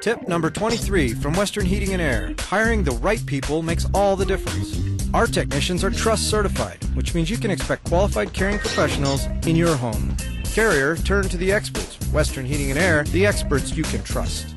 Tip number 23 from Western Heating and Air. Hiring the right people makes all the difference. Our technicians are Trust certified, which means you can expect qualified caring professionals in your home. Carrier, turn to the experts. Western Heating and Air, the experts you can trust.